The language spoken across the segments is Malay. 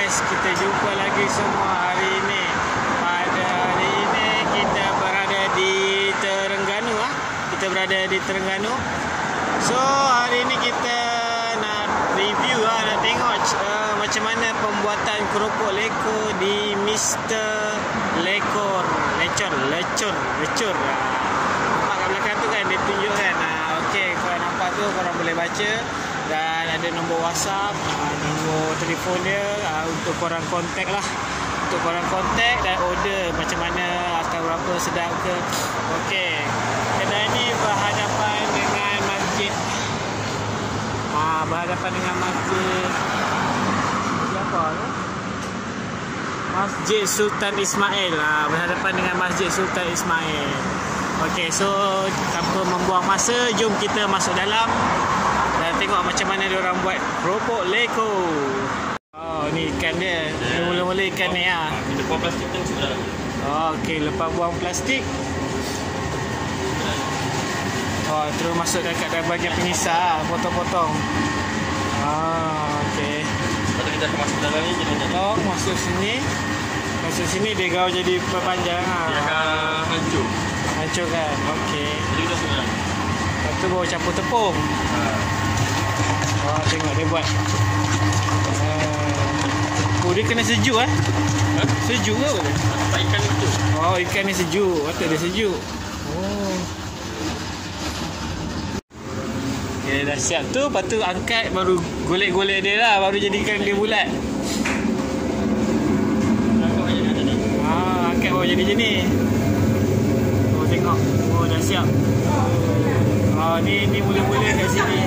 guys, kita jumpa lagi semua hari ini. Pada hari ini kita berada di Terengganu Kita berada di Terengganu. So hari ini kita nak review nak tengok macam mana pembuatan keropok lekor di Mr. Lekor. Lecor. Nampak kat belakang tu kan, dia tunjuk kan. Okey, korang nampak tu, korang boleh baca. Dan ada nombor WhatsApp, nombor telefon dia untuk korang kontak lah. Untuk korang kontak dan order macam mana, akan berapa, sedap ke. Okey, kedai ni berhadapan dengan masjid. Berhadapan dengan masjid apa tu? Masjid Sultan Ismail. Berhadapan dengan Masjid Sultan Ismail. Okey, so tanpa membuang masa, jom kita masuk dalam dan tengok macam mana diorang buat keropok lekor. Oh, ni ikan dia. Mula-mula ikan ni Kita buang plastik tu sudah. Okey, lepas buang plastik, terus masuk dekat bahagian pengisar, potong-potong. Okey. Lepas tu kita akan masuk dalam ni, Oh, masuk sini. Masuk sini dia gaul jadi perpanjang. Dia akan hancur. Hancur kan? Okey. Jadi kita semua. Lepas tu baru campur tepung. Tengok dia buat. Dia kena sejuk Sejuk ke apa? Nampak ikan ni sejuk. Ikan ni sejuk. Patut dia sejuk. Okay, dah siap tu. Lepas tu angkat, baru golek-golek dia lah. Baru jadikan dia bulat. Angkat baru jadi macam ni. Tengok. Dah siap. Ni mula-mula kat sini.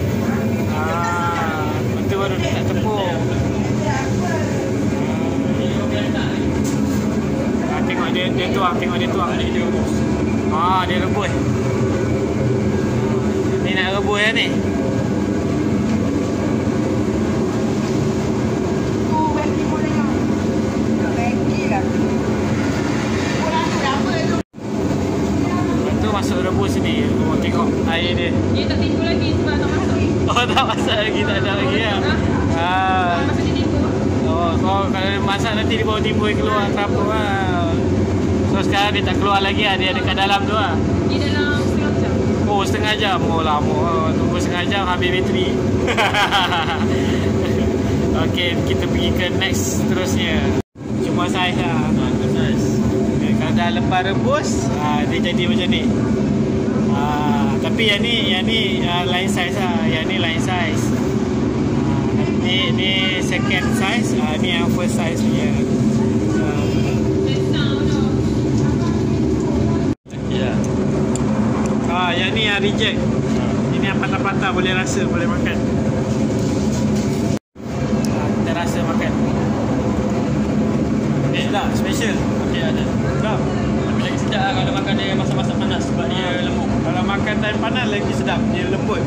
Lepas tu baru letak tepung. Tengok dia tuang. Dia rebus. Ni nak rebus lah ni. Lepas tu masuk rebus sini. Tengok air dia. Dia tak timbul lagi sebab tak masak. Tak masak lagi, tak ada lagi lah. Masa dia timbul. Kalau masak nanti dia baru timbul keluar terapa lah. So sekarang dia tak keluar lagi lah. Dia ada kat dalam tu lah. Di dalam setengah jam. Setengah jam. Lama. Tunggu setengah jam habis bateri. Okey, kita pergi ke next terusnya. Cuma saiz lah. Kalau dah lepas rebus, dia jadi macam ni. Tapi yang ni lain saiz lah. Yang ni lain saiz. Ni second size. Ni yang first size punya. Yang ni yang reject. Ini yang patah-patah, boleh rasa, boleh makan. Kita rasa makan. Sedap, special. Okey, ada. Sedap. Tapi lagi sedap lah kalau makan dia masa-masa panas sebab dia lembut. Kalau makan time panas lagi sedap, dia lembut.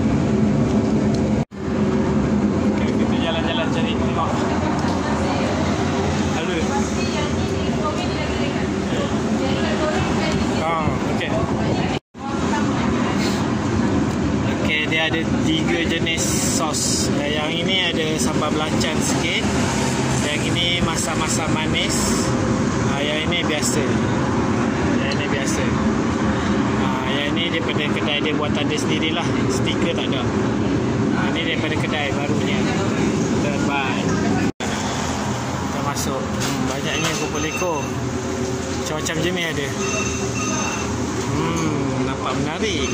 Okay, kita jalan-jalan cari, tengok. Halo. Okey. Okey, dia ada 3 jenis sos. Yang ini ada sambal belacan sikit. Yang ini masak-masak manis. Yang ini biasa. Yang ini daripada kedai dia, buatan dia sendirilah. Stiker tak ada. Ini daripada kedai barunya. Terbaik. Kita masuk. Banyaknya keropok lekor. Macam-macam jenis ada. Nampak menarik.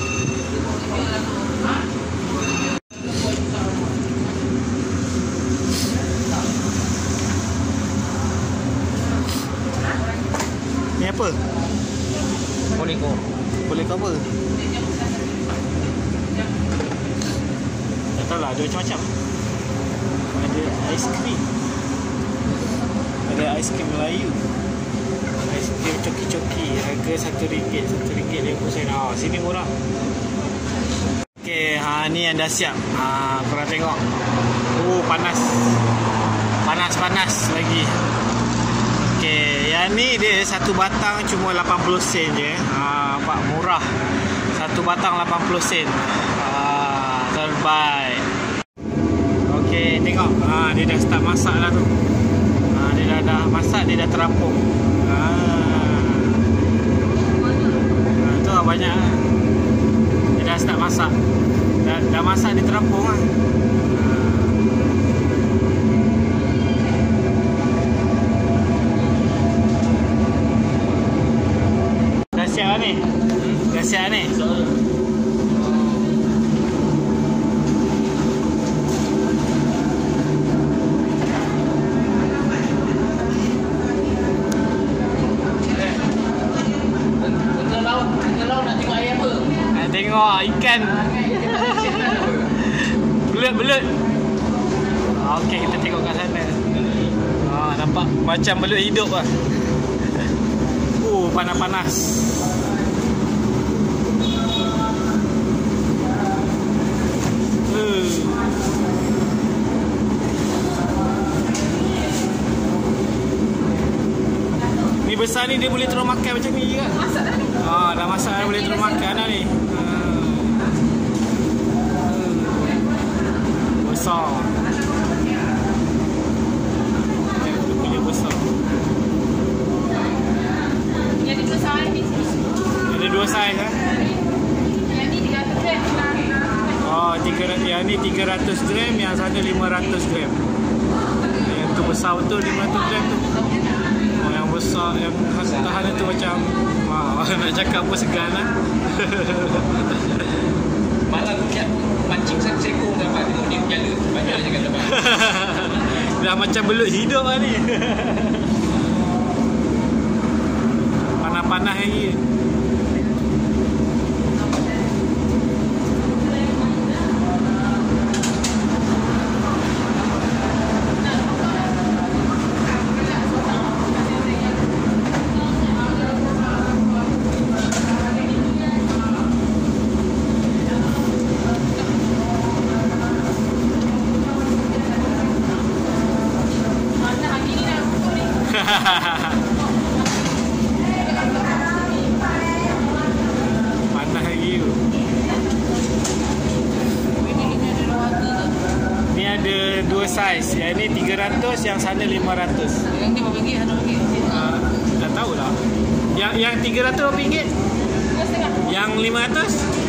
Ni apa? Lekor apa? Tak tahu lah, ada macam-macam. Ada aiskrim. Ada aiskrim Melayu. Aiskrim coki-coki. Harga RM1.50. Sini murah. Okey, ni yang dah siap. Korang tengok. Panas. Panas lagi. Okey, yang ni dia satu batang cuma 80 sen je. Nampak murah. Satu batang 80 sen. Terbaik. Okey, Okay, tengok. Dia dah start masak dah tu. Dia dah masak, dia dah terapung. Tu lah banyak. Dia dah start masak. Dah masak, dia terapung lah. Dah siap lah ni? Dah siap ni? Tengok ikan. Belut. Okey, kita tengok kat sana. Nampak macam belut hidup lah. Panas-panas. Ni besar ni dia boleh terus makan macam ni kan? Masak dah ni. Dah masak dah, boleh terus makan dah ni. Besar. Dia punya besar. Yang ni besar ni. Ada dua saiz kan? Yang ni 300 gram. Yang ni 300 gram, yang sana 500 gram. Yang tu besar betul 500 gram tu. Yang besar, yang tahan tu macam nak cakap apa segan lah. Malah pancing seko dapat tengok dia berjala. Banyak jangan dapat. Dah macam belut hidup lah ni. Panas-panas lagi. Panas lagi tu. Ni ada dua saiz. Yang ni 300, yang sana 500. Yang ni berapa ringgit? Tak tahu lah. Yang 300 berapa ringgit? 2.5. Yang 500?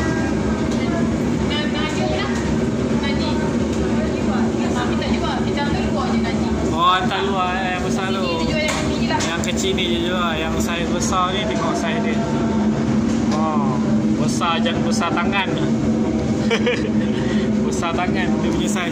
Hantar luar yang besar tu. Yang kecil ni je lah. Yang saiz besar ni tengok saiz dia. Besar je, besar tangan ni. Besar tangan dia punya saiz.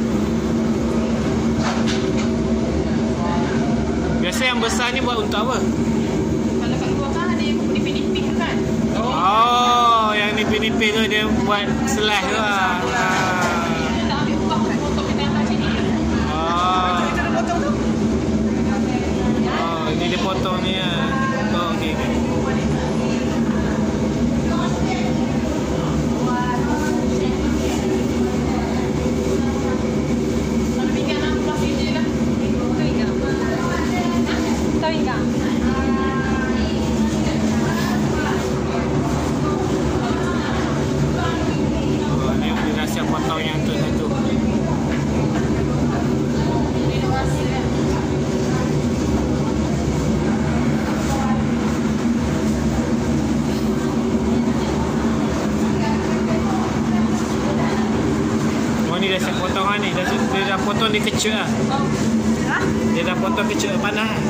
Biasa yang besar ni buat untuk apa? Kalau kat luar kan ada yang nipis-nipis kan. Yang nipis-nipis tu dia buat slice tu lah. Kita tak ambil buah kat potong kita hantar sini. Ini dia potong ni lah. Okey. Dia dah siap potong yang tu satu. Ni dah siap potong lah ni. Dia dah potong dia kecil lah. Dia dah potong kecil. Panas lah.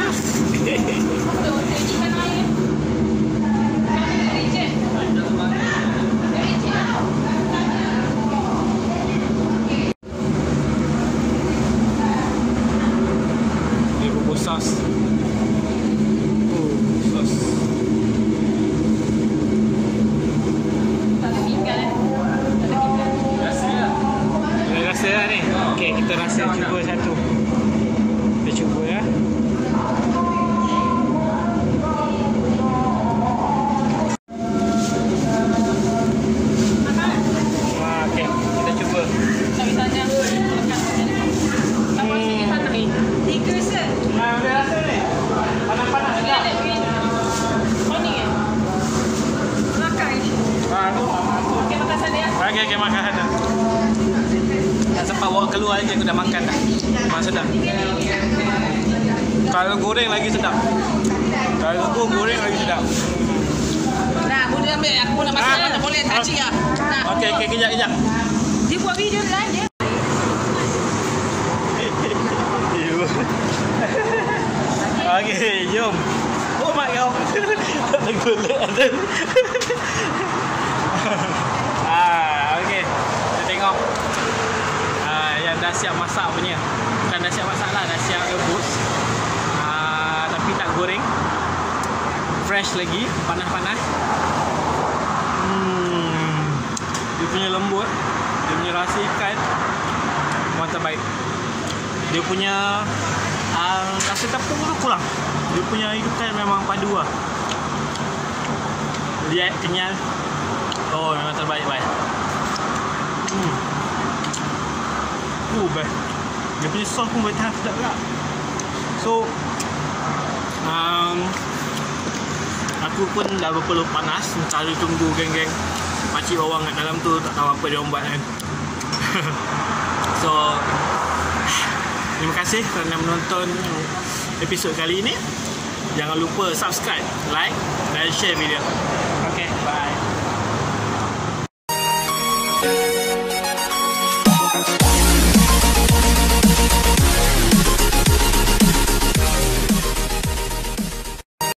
Dia bubur sos. Sos. Rasa lah ni. Okey, kita rasa cuba satu. Kita cuba ya. Okey, kita cuba. Tapi tanya. Apa sini sana? 3 set. Boleh rasa ni? keluar je aku dah makan dah. Memang sedap. Kalau goreng lagi sedap. Kalau goreng lagi sedap. Nah, boleh ambil. Aku nak masak tak boleh. Kacik lah. Nah. Okey, kejap. Dia buat video dia aja. Okey, jom. Oh my god. Tergolek ada. Okey. Kita tengok. Yang dah siap masak punya. Bukan dah siap masak lah, dah siap rebus. Tapi tak goreng. Fresh lagi, panas-panas. Dia punya lembut, dia punya rasa ikan memang terbaik. Dia punya rasa tepung tu kurang. Dia punya ikan memang padu lah. Lihat kenyal. Oh, memang terbaik baik. Best. Dia punya sos pun bertahan sedap juga. So aku pun dah berpeluh panas mencari tunggu geng-geng makcik bawang kat dalam tu, tak tahu apa dia orang buat kan. So terima kasih kerana menonton episod kali ini. Jangan lupa subscribe, like dan share video. Okay, bye.